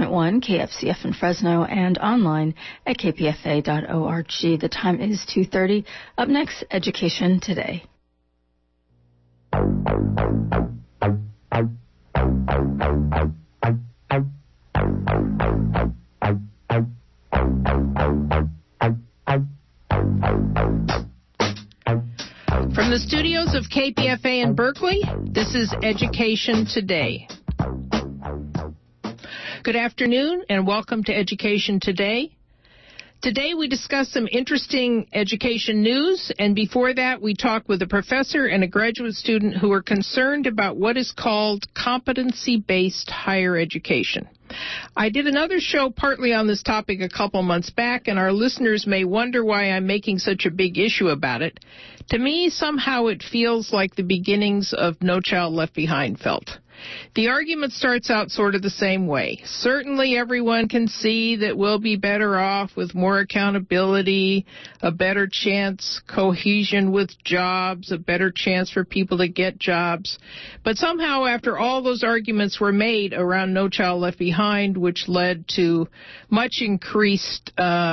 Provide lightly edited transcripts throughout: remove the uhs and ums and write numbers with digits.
101.1 KFCF in Fresno and online at kpfa.org. The time is 2:30. Up next, Education Today. From the studios of KPFA in Berkeley, this is Education Today. Good afternoon and welcome to Education Today. Today we discuss some interesting education news, and before that we talk with a professor and a graduate student who are concerned about what is called competency-based higher education. I did another show partly on this topic a couple months back, and our listeners may wonder why I'm making such a big issue about it. To me, somehow it feels like the beginnings of No Child Left Behind felt. The argument starts out sort of the same way. Certainly everyone can see that we'll be better off with more accountability, a better chance, cohesion with jobs, a better chance for people to get jobs. But somehow after all those arguments were made around No Child Left Behind, which led to much increased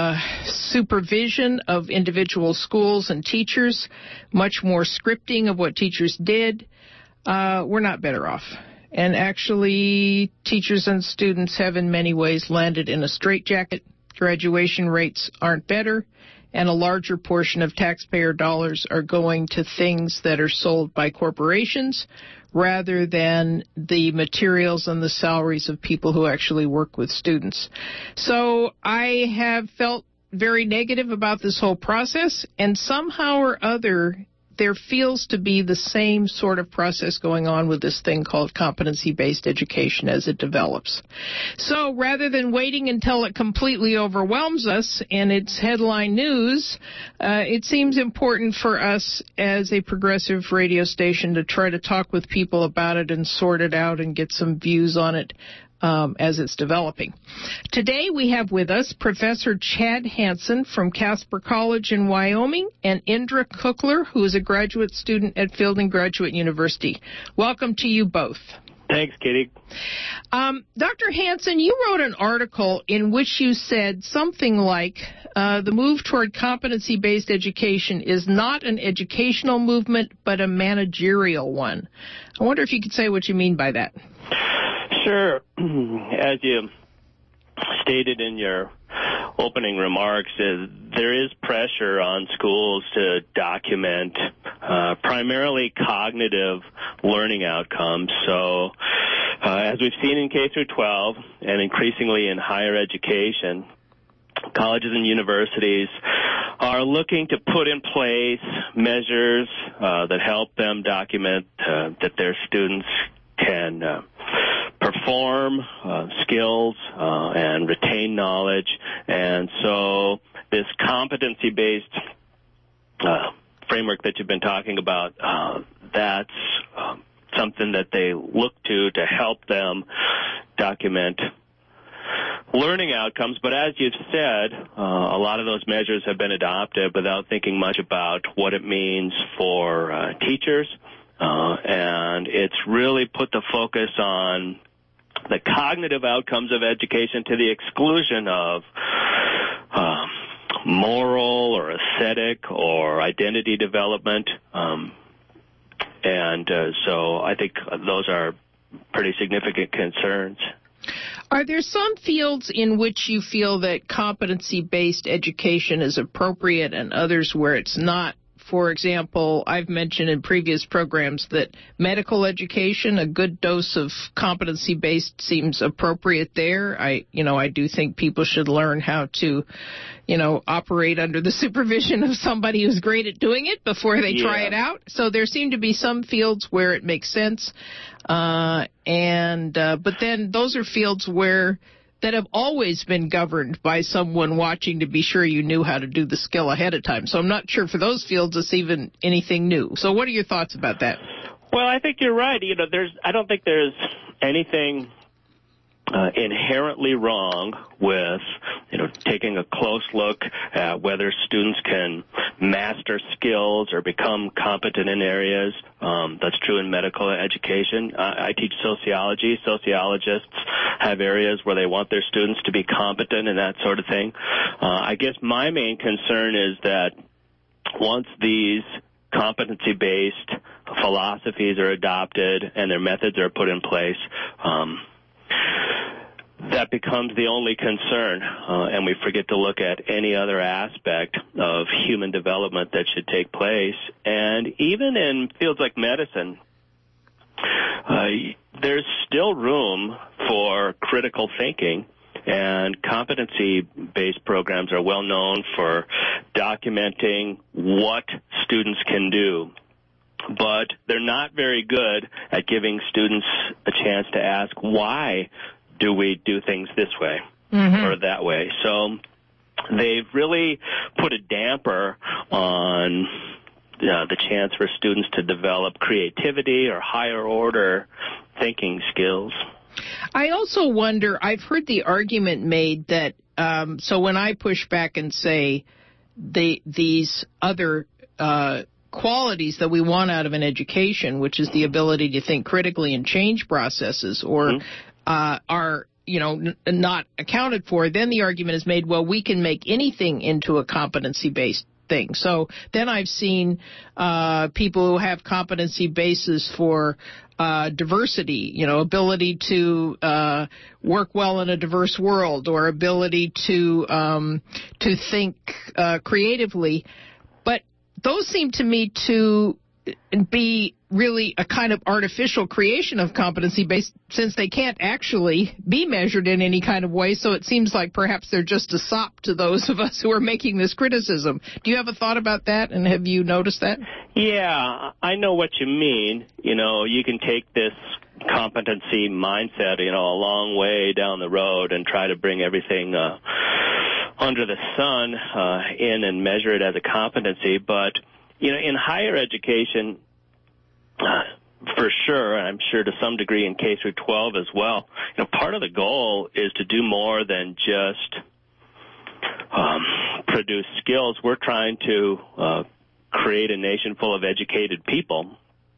supervision of individual schools and teachers, much more scripting of what teachers did, we're not better off. And actually, teachers and students have in many ways landed in a straitjacket. Graduation rates aren't better, and a larger portion of taxpayer dollars are going to things that are sold by corporations rather than the materials and the salaries of people who actually work with students. So I have felt very negative about this whole process, and somehow or other there feels to be the same sort of process going on with this thing called competency-based education as it develops. So rather than waiting until it completely overwhelms us and it's headline news, it seems important for us as a progressive radio station to try to talk with people about it and sort it out and get some views on it as it's developing. Today we have with us Professor Chad Hansen from Casper College in Wyoming and Indra Kukler, who is a graduate student at Fielding Graduate University. Welcome to you both. Thanks, Kitty. Dr. Hansen, you wrote an article in which you said something like, the move toward competency-based education is not an educational movement, but a managerial one. I wonder if you could say what you mean by that. Sure. As you stated in your opening remarks, there is pressure on schools to document primarily cognitive learning outcomes. So as we've seen in K through 12 and increasingly in higher education, colleges and universities are looking to put in place measures that help them document that their students can perform skills and retain knowledge. And so this competency-based framework that you've been talking about, that's something that they look to help them document learning outcomes. But as you've said, a lot of those measures have been adopted without thinking much about what it means for teachers. And it's really put the focus on the cognitive outcomes of education to the exclusion of moral or aesthetic or identity development. So I think those are pretty significant concerns. Are there some fields in which you feel that competency-based education is appropriate and others where it's not? For example, I've mentioned in previous programs that medical education, a good dose of competency-based seems appropriate there. I do think people should learn how to, operate under the supervision of somebody who's great at doing it before they try it out. So there seem to be some fields where it makes sense. But then those are fields that have always been governed by someone watching to be sure you knew how to do the skill ahead of time. So I'm not sure for those fields it's even anything new. So what are your thoughts about that? Well, I think you're right. I don't think there's anything inherently wrong with, taking a close look at whether students can master skills or become competent in areas. That's true in medical education. I teach sociology. Sociologists have areas where they want their students to be competent and that sort of thing. I guess my main concern is that once these competency-based philosophies are adopted and their methods are put in place, that becomes the only concern, and we forget to look at any other aspect of human development that should take place. And even in fields like medicine, there's still room for critical thinking, and competency-based programs are well known for documenting what students can do. But they're not very good at giving students a chance to ask, why do we do things this way or that way? So they've really put a damper on the chance for students to develop creativity or higher order thinking skills. I also wonder, I've heard the argument made that, so when I push back and say these other qualities that we want out of an education, which is the ability to think critically and change processes, or are not accounted for, then the argument is made, well, we can make anything into a competency-based thing. So then I've seen people who have competency bases for diversity, ability to work well in a diverse world, or ability to think creatively. But those seem to me to be really a kind of artificial creation of competency-based, since they can't actually be measured in any kind of way. So it seems like perhaps they're just a sop to those of us who are making this criticism. Do you have a thought about that, and have you noticed that? Yeah, I know what you mean. You can take this competency mindset, a long way down the road and try to bring everything under the sun in and measure it as a competency. But in higher education, for sure, and I'm sure to some degree in K through 12 as well, part of the goal is to do more than just produce skills. We're trying to create a nation full of educated people.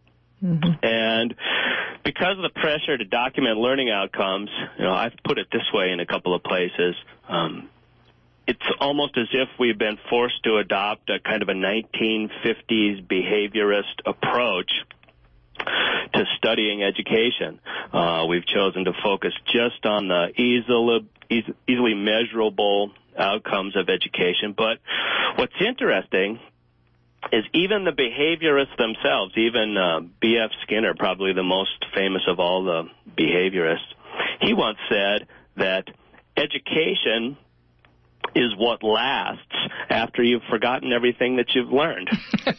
And because of the pressure to document learning outcomes, I've put it this way in a couple of places, it's almost as if we've been forced to adopt a kind of a 1950s behaviorist approach to studying education. We've chosen to focus just on the easily measurable outcomes of education. But what's interesting is even the behaviorists themselves, even B.F. Skinner, probably the most famous of all the behaviorists, he once said that education is what lasts after you've forgotten everything that you've learned.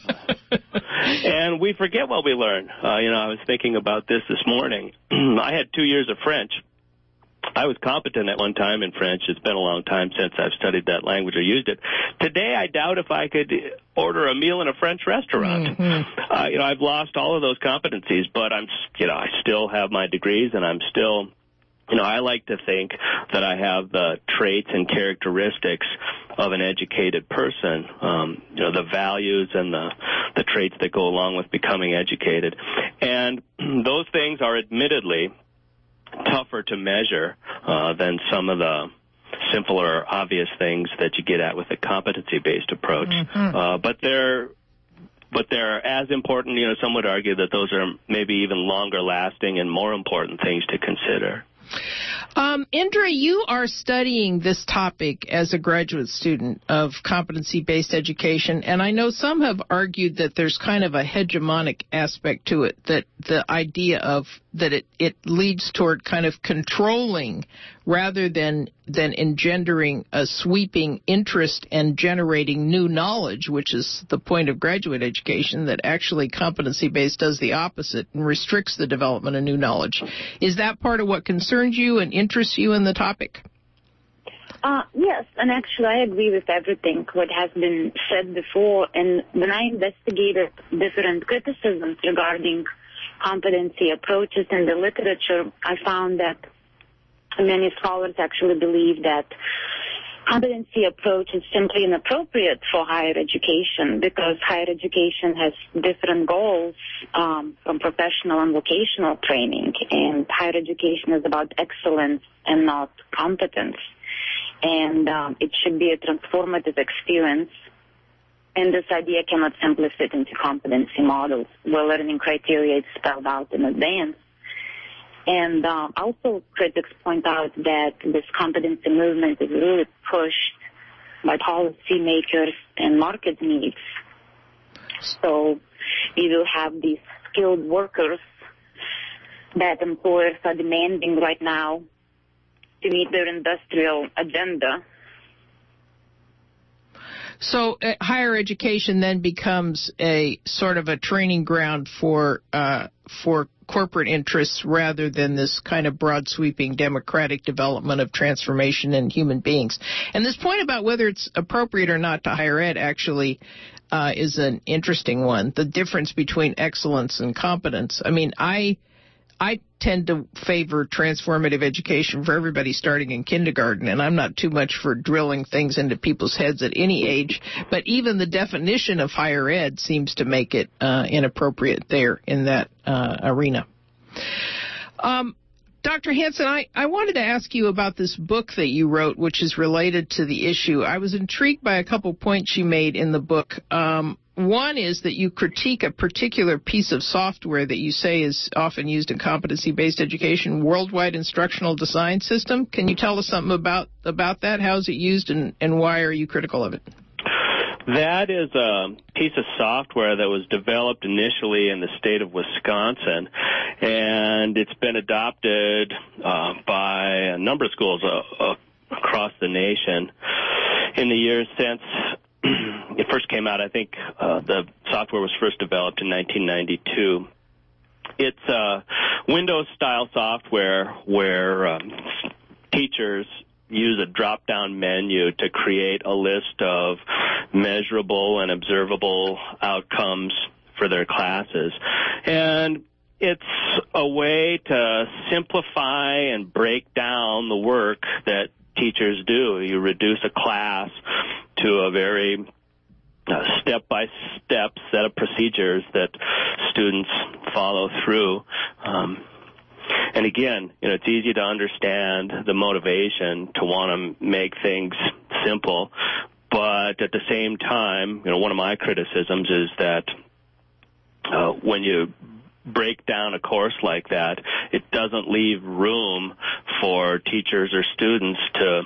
And we forget what we learn. I was thinking about this morning. I had 2 years of French. I was competent at one time in French. It's been a long time since I've studied that language or used it. Today, I doubt if I could order a meal in a French restaurant. I've lost all of those competencies, but I still have my degrees, and I'm still, I like to think that I have the traits and characteristics of an educated person, the values and the traits that go along with becoming educated. And those things are admittedly tougher to measure than some of the simpler, obvious things that you get at with a competency-based approach. But they're as important. Some would argue that those are maybe even longer lasting and more important things to consider. Indra, you are studying this topic as a graduate student of competency-based education, and I know some have argued that there's kind of a hegemonic aspect to it, that the idea of that it leads toward kind of controlling rather than engendering a sweeping interest and generating new knowledge, which is the point of graduate education, that actually competency-based does the opposite and restricts the development of new knowledge. Is that part of what concerns you and interests you in the topic? Yes, and actually I agree with everything what has been said before. And when I investigated different criticisms regarding competency approaches in the literature, I found that many scholars actually believe that competency approach is simply inappropriate for higher education because higher education has different goals from professional and vocational training, and higher education is about excellence and not competence. And it should be a transformative experience, and this idea cannot simply fit into competency models where learning criteria is spelled out in advance. And also critics point out that this competency movement is really pushed by policymakers and market needs. So you will have these skilled workers that employers are demanding right now to meet their industrial agenda. So higher education then becomes a sort of a training ground for corporate interests rather than this kind of broad sweeping democratic development of transformation in human beings. And this point about whether it's appropriate or not to higher ed actually is an interesting one. The difference between excellence and competence. I mean, I tend to favor transformative education for everybody starting in kindergarten, and I'm not too much for drilling things into people's heads at any age, but even the definition of higher ed seems to make it inappropriate there in that arena. Dr. Hansen, I wanted to ask you about this book that you wrote, which is related to the issue. I was intrigued by a couple points you made in the book. One is that you critique a particular piece of software that you say is often used in competency-based education, Worldwide Instructional Design System. Can you tell us something about that? How is it used, and why are you critical of it? That is a piece of software that was developed initially in the state of Wisconsin, and it's been adopted by a number of schools across the nation in the years since it first came out. I think the software was first developed in 1992. It's Windows-style software where teachers use a drop-down menu to create a list of measurable and observable outcomes for their classes. And it's a way to simplify and break down the work that teachers do. You reduce a class to a very step-by-step set of procedures that students follow through. And again, it's easy to understand the motivation to want to make things simple, but at the same time, one of my criticisms is that when you break down a course like that, it doesn't leave room for teachers or students to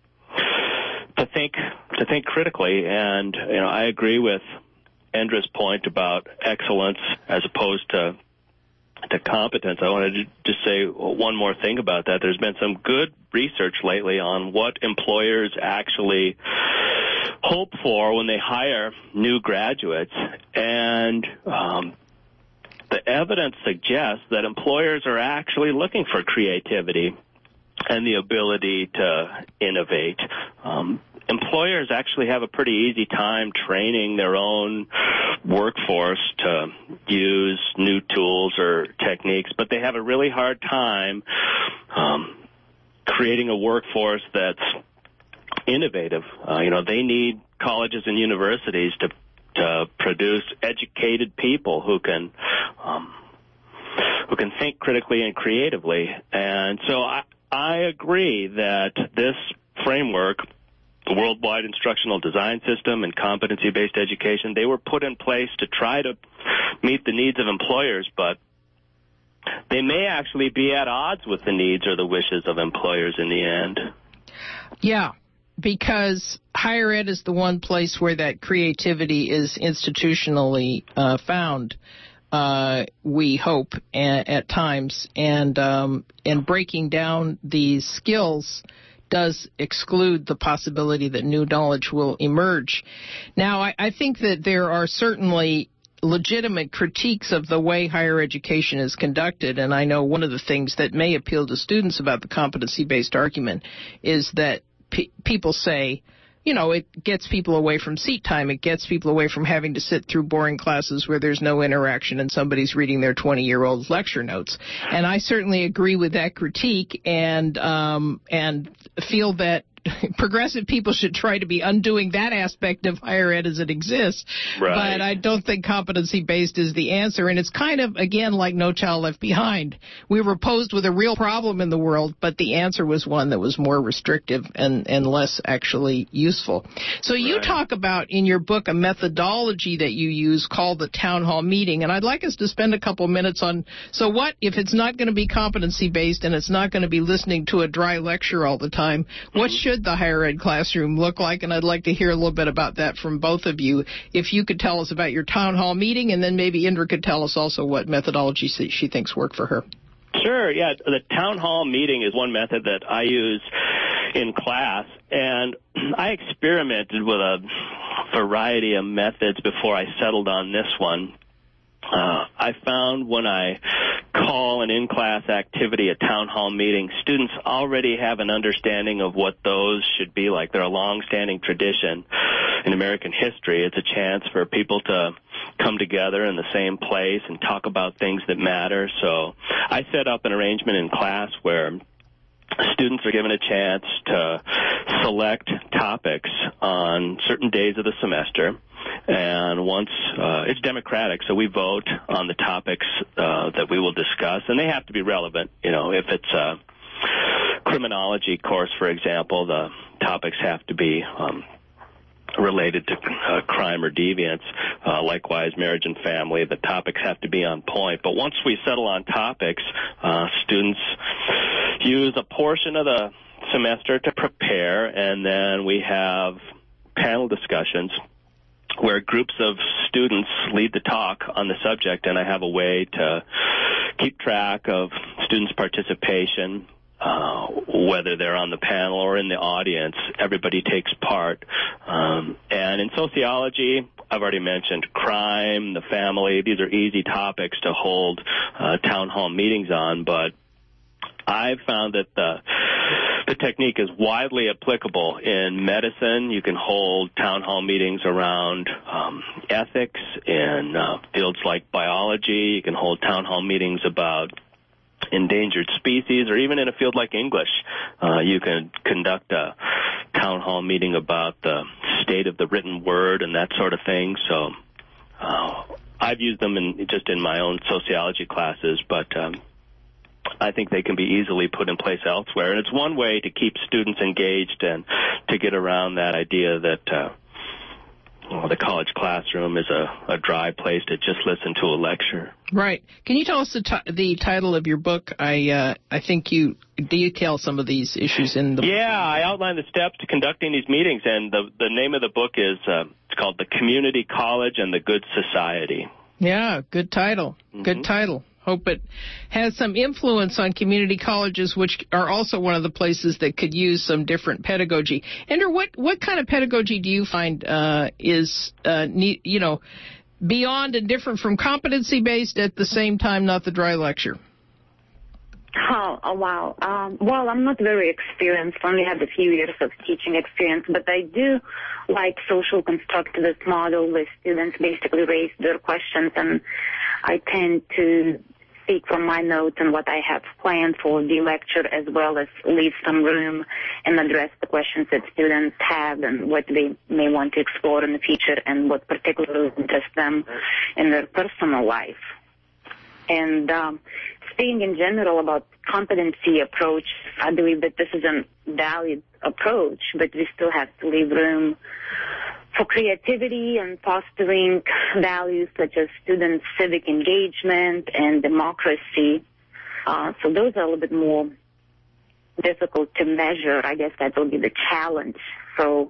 think critically. And I agree with Endra's point about excellence as opposed to competence. I wanted to just say one more thing about that. There's been some good research lately on what employers actually hope for when they hire new graduates, and the evidence suggests that employers are actually looking for creativity and the ability to innovate. Employers actually have a pretty easy time training their own workforce to use new tools or techniques, but they have a really hard time creating a workforce that's innovative. They need colleges and universities to produce educated people who can think critically and creatively. And so I agree that this framework, the Worldwide Instructional Design System and Competency-Based Education, they were put in place to try to meet the needs of employers, but they may actually be at odds with the needs or the wishes of employers in the end. Yeah, because higher ed is the one place where that creativity is institutionally found, we hope, at times, and breaking down these skills does exclude the possibility that new knowledge will emerge. Now, I think that there are certainly legitimate critiques of the way higher education is conducted, and I know one of the things that may appeal to students about the competency-based argument is that people say it gets people away from seat time. It gets people away from having to sit through boring classes where there's no interaction and somebody's reading their 20-year-old lecture notes. And I certainly agree with that critique and feel that progressive people should try to be undoing that aspect of higher ed as it exists. Right. But I don't think competency-based is the answer. And it's kind of, again, like No Child Left Behind. We were posed with a real problem in the world, but the answer was one that was more restrictive and less actually useful. So you talk about in your book a methodology that you use called the town hall meeting. And I'd like us to spend a couple minutes on, so what, if it's not going to be competency-based and it's not going to be listening to a dry lecture all the time, what should the higher ed classroom look like? And I'd like to hear a little bit about that from both of you. If you could tell us about your town hall meeting, and then maybe Indra could tell us also what methodology she thinks work for her. Sure, yeah. The town hall meeting is one method that I use in class, and I experimented with a variety of methods before I settled on this one. I found when I call an in-class activity a town hall meeting, students already have an understanding of what those should be like. They're a long-standing tradition in American history. It's a chance for people to come together in the same place and talk about things that matter. So I set up an arrangement in class where students are given a chance to select topics on certain days of the semester. And once it's democratic, so we vote on the topics that we will discuss, and they have to be relevant. If it's a criminology course, for example, the topics have to be related to crime or deviance. Likewise, marriage and family, the topics have to be on point. But once we settle on topics, students use a portion of the semester to prepare, and then we have panel discussions where groups of students lead the talk on the subject, and I have a way to keep track of students' participation, whether they're on the panel or in the audience. Everybody takes part. And in sociology, I've already mentioned crime, the family. These are easy topics to hold town hall meetings on, but I've found that the technique is widely applicable in medicine. You can hold town hall meetings around ethics in fields like biology. You can hold town hall meetings about endangered species, or even in a field like English. You can conduct a town hall meeting about the state of the written word and that sort of thing. So I've used them just in my own sociology classes, but I think they can be easily put in place elsewhere. And it's one way to keep students engaged and to get around that idea that the college classroom is a dry place to just listen to a lecture. Right. Can you tell us the title of your book? I think you detail some of these issues in the book. Yeah, I outline the steps to conducting these meetings, and the name of the book is it's called The Community College and the Good Society. Yeah, good title. Mm-hmm. Good title. Hope it has some influence on community colleges, which are also one of the places that could use some different pedagogy. Andrew, what kind of pedagogy do you find is beyond and different from competency-based, at the same time not the dry lecture? Oh, wow. Well, I'm not very experienced. I only have a few years of teaching experience, but I do like social constructivist model where students basically raise their questions, and I tend to speak from my notes and what I have planned for the lecture, as well as leave some room and address the questions that students have and what they may want to explore in the future and what particularly interests them in their personal life. And speaking in general about competency approach, I believe that this is a valid approach, but we still have to leave room for creativity and fostering values such as student civic engagement and democracy. So those are a little bit more difficult to measure. I guess that will be the challenge. So,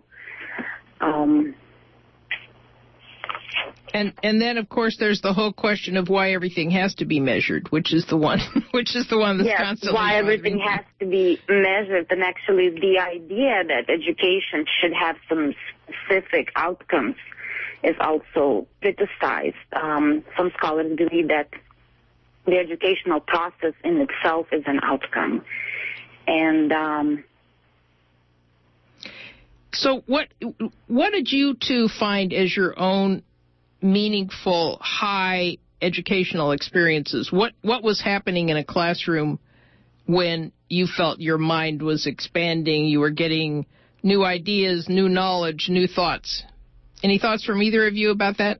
And then, of course, there's the whole question of why everything has to be measured, which is the one that's constantly why everything has to be measured, and actually the idea that education should have some specific outcomes is also criticized. Some scholars believe that the educational process in itself is an outcome, and So what did you two find as your own meaningful, high educational experiences? What was happening in a classroom when you felt your mind was expanding, you were getting new ideas, new knowledge, new thoughts? Any thoughts from either of you about that?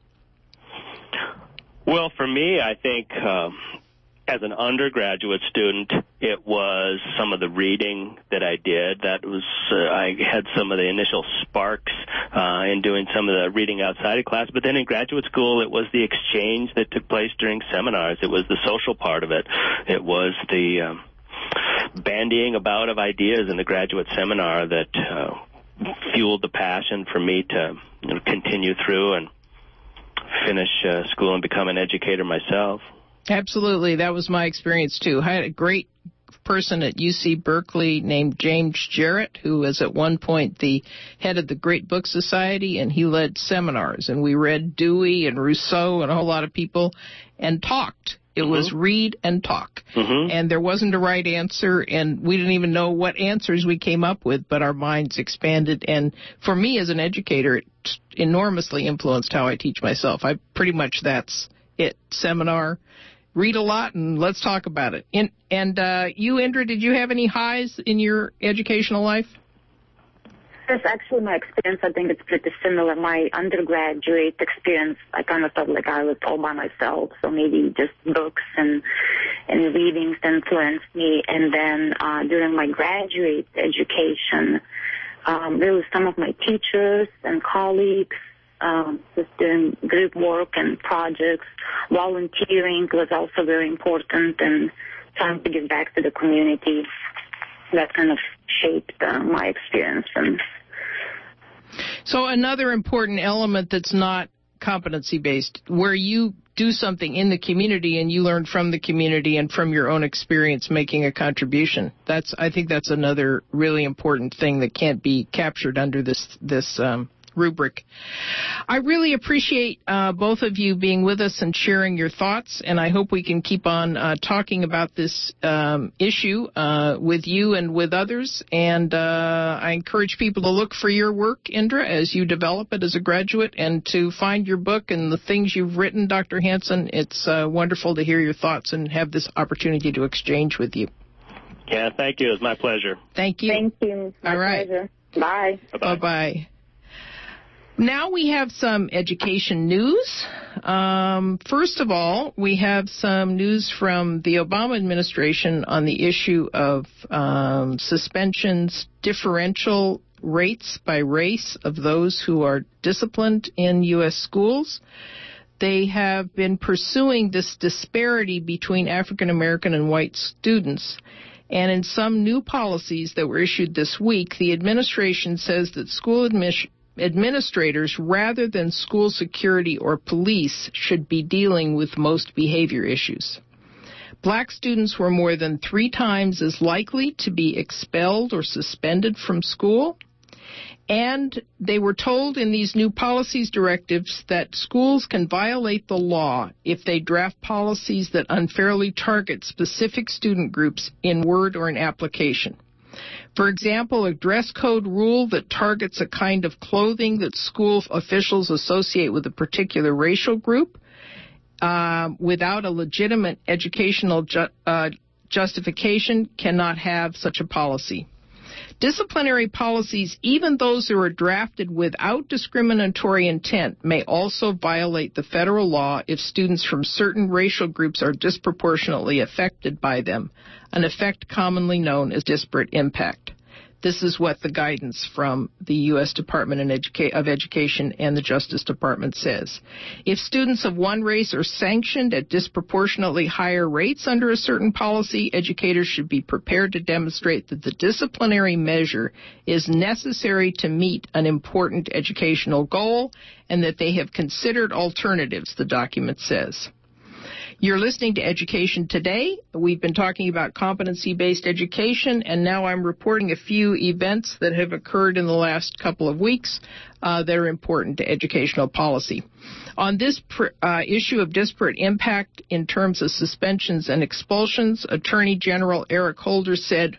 Well, for me, I think as an undergraduate student, it was some of the reading that I did. That was I had some of the initial sparks in doing some of the reading outside of class. But then in graduate school, it was the exchange that took place during seminars. It was the social part of it. It was the bandying about of ideas in the graduate seminar that fueled the passion for me to continue through and finish school and become an educator myself. Absolutely. That was my experience, too. I had a great person at UC Berkeley named James Jarrett, who was at one point the head of the Great Book Society, and he led seminars. And we read Dewey and Rousseau and a whole lot of people and talked. It was read and talk. And there wasn't a right answer, and we didn't even know what answers we came up with, but our minds expanded. And for me as an educator, it enormously influenced how I teach myself. Pretty much that's it. Seminar, read a lot, and let's talk about it. And you, Indra, did you have any highs in your educational life? That's actually my experience. I think it's pretty similar. My undergraduate experience, I kind of felt like I was all by myself, so maybe just books and readings influenced me. And then during my graduate education, really some of my teachers and colleagues, just doing group work and projects. Volunteering was also very important, and trying to give back to the community. That kind of shaped my experience. So another important element that's not competency-based, where you do something in the community and you learn from the community and from your own experience making a contribution. I think that's another really important thing that can't be captured under this rubric. I really appreciate both of you being with us and sharing your thoughts, and I hope we can keep on talking about this issue with you and with others. And I encourage people to look for your work, Indra, as you develop it as a graduate, and to find your book and the things you've written, Dr. Hansen. It's wonderful to hear your thoughts and have this opportunity to exchange with you. Yeah, thank you. It's my pleasure. Thank you. Thank you. My pleasure. Bye. Bye-bye. Bye-bye. Now we have some education news. First of all, we have some news from the Obama administration on the issue of suspensions, differential rates by race of those who are disciplined in U.S. schools. They have been pursuing this disparity between African American and white students. And in some new policies that were issued this week, the administration says that school administrators, rather than school security or police, should be dealing with most behavior issues. Black students were more than 3 times as likely to be expelled or suspended from school. And they were told in these new policies directives that schools can violate the law if they draft policies that unfairly target specific student groups in word or in application. For example, a dress code rule that targets a kind of clothing that school officials associate with a particular racial group without a legitimate educational justification cannot have such a policy. Disciplinary policies, even those that are drafted without discriminatory intent, may also violate the federal law if students from certain racial groups are disproportionately affected by them, an effect commonly known as disparate impact. This is what the guidance from the U.S. Department of Education and the Justice Department says. If students of one race are sanctioned at disproportionately higher rates under a certain policy, educators should be prepared to demonstrate that the disciplinary measure is necessary to meet an important educational goal and that they have considered alternatives, the document says. You're listening to Education Today. We've been talking about competency-based education, and now I'm reporting a few events that have occurred in the last couple of weeks that are important to educational policy. On this issue of disparate impact in terms of suspensions and expulsions, Attorney General Eric Holder said,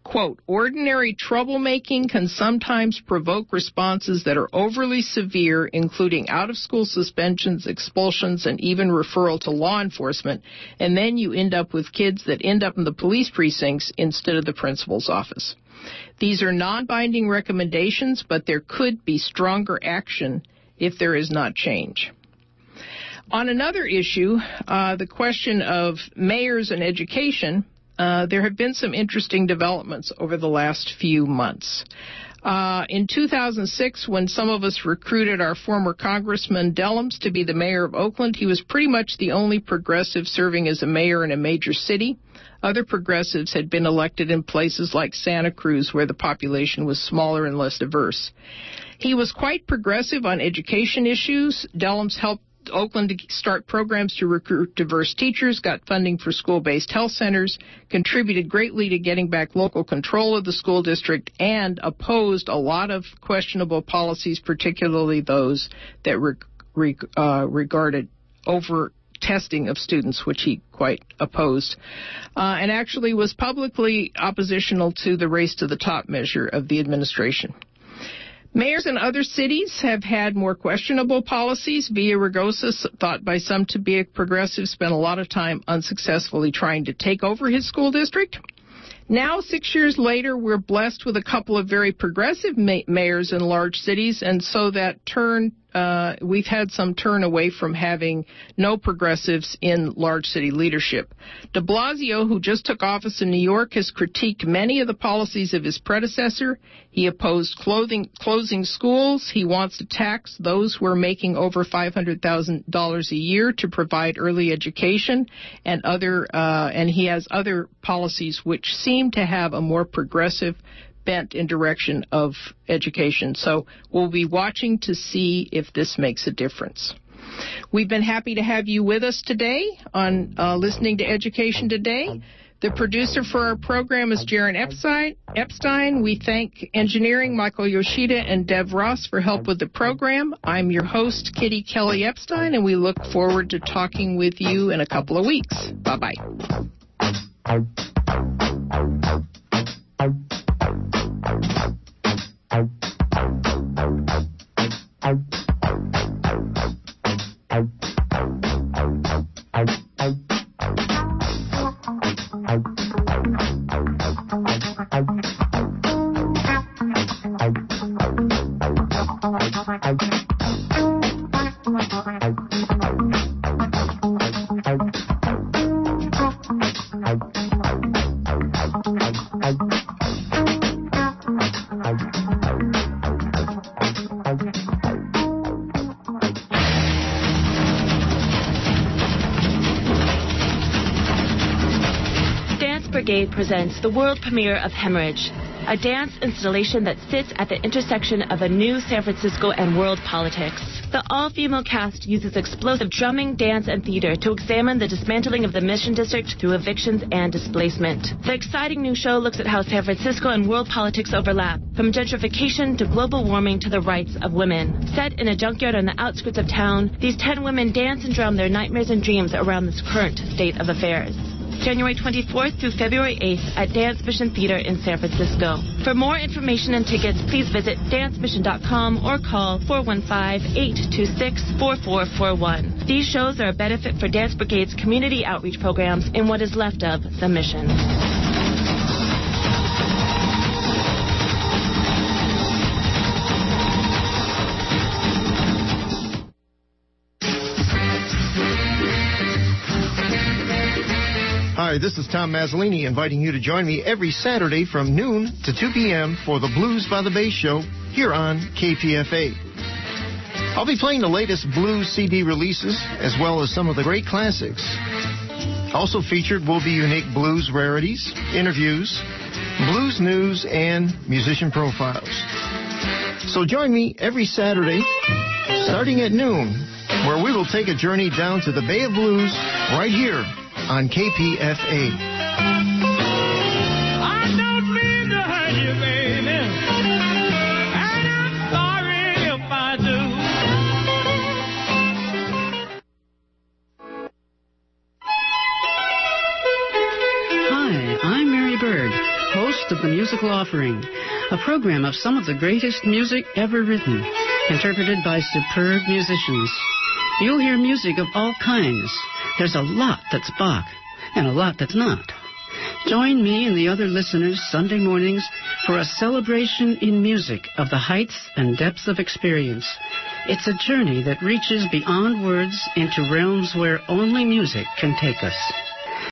Quote, ordinary troublemaking can sometimes provoke responses that are overly severe, including out-of-school suspensions, expulsions, and even referral to law enforcement, and then you end up with kids that end up in the police precincts instead of the principal's office. These are non-binding recommendations, but there could be stronger action if there is not change. On another issue, the question of mayors and education, there have been some interesting developments over the last few months. In 2006, when some of us recruited our former Congressman Dellums to be the mayor of Oakland, he was pretty much the only progressive serving as a mayor in a major city. Other progressives had been elected in places like Santa Cruz, where the population was smaller and less diverse. He was quite progressive on education issues. Dellums helped Oakland to start programs to recruit diverse teachers, got funding for school-based health centers, contributed greatly to getting back local control of the school district, and opposed a lot of questionable policies, particularly those that regarded over testing of students, which he quite opposed, and actually was publicly oppositional to the race to the top measure of the administration. Mayors in other cities have had more questionable policies. Villaraigosa, thought by some to be a progressive, spent a lot of time unsuccessfully trying to take over his school district. Now, 6 years later, we're blessed with a couple of very progressive mayors in large cities, and so that we've had some turn away from having no progressives in large city leadership. De Blasio, who just took office in New York, has critiqued many of the policies of his predecessor. He opposed closing schools. He wants to tax those who are making over $500,000 a year to provide early education, and he has other policies which seem to have a more progressive bent in direction of education. So we'll be watching to see if this makes a difference. We've been happy to have you with us today on Listening to Education Today. The producer for our program is Jaron Epstein. We thank engineering Michael Yoshida and Dev Ross for help with the program. I'm your host, Kitty Kelly Epstein, and we look forward to talking with you in a couple of weeks. Bye-bye. Presents the world premiere of Hemorrhage, a dance installation that sits at the intersection of a new San Francisco and world politics. The all-female cast uses explosive drumming, dance, and theater to examine the dismantling of the Mission District through evictions and displacement. The exciting new show looks at how San Francisco and world politics overlap, from gentrification to global warming to the rights of women. Set in a junkyard on the outskirts of town, these 10 women dance and drum their nightmares and dreams around this current state of affairs. January 24th through February 8th at Dance Mission Theater in San Francisco. For more information and tickets, please visit dancemission.com or call 415-826-4441. These shows are a benefit for Dance Brigade's community outreach programs in what is left of the mission. Hi, this is Tom Mazzolini inviting you to join me every Saturday from noon to 2 p.m. for the Blues by the Bass show here on KPFA. I'll be playing the latest blues CD releases as well as some of the great classics. Also featured will be unique blues rarities, interviews, blues news, and musician profiles. So join me every Saturday starting at noon, where we will take a journey down to the Bay of Blues right here on KPFA. I don't mean to hurt you, baby, and I'm sorry if I do. Hi, I'm Mary Bird, host Best of the Musical Offering, a program of some of the greatest music ever written, interpreted by superb musicians. You'll hear music of all kinds. There's a lot that's Bach, and a lot that's not. Join me and the other listeners Sunday mornings for a celebration in music of the heights and depths of experience. It's a journey that reaches beyond words into realms where only music can take us.